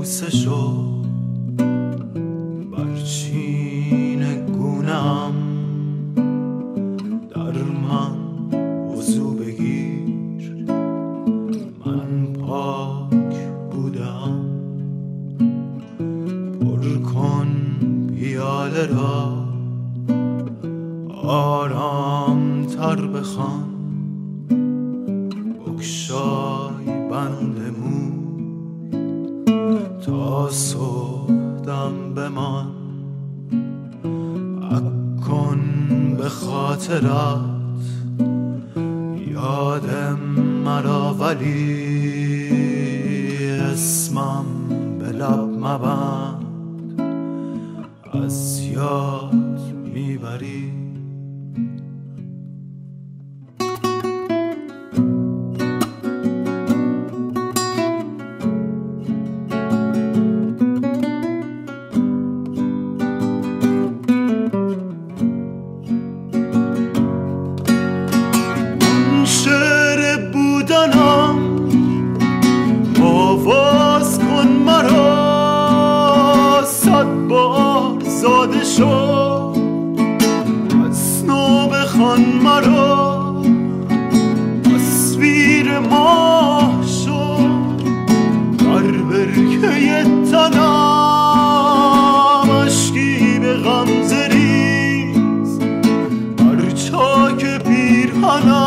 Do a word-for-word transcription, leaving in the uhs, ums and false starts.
بوسه شو برچین گونم، در من وضو بگیر، من پاک بودم. پر کن پیاله را، آرام تر بخوان، بگشای بند موی تا صبح دم بمان. اکن به خاطرت یادم مرا، ولی اسمم به لب مبند، از یاد میبری. آواز کن مرا، صد بار زاده شو، از نو بخوان مرا، تصویر ماه شو، بر برکه تنم اشکی به غمزه ریز، بر چاک پیرهنم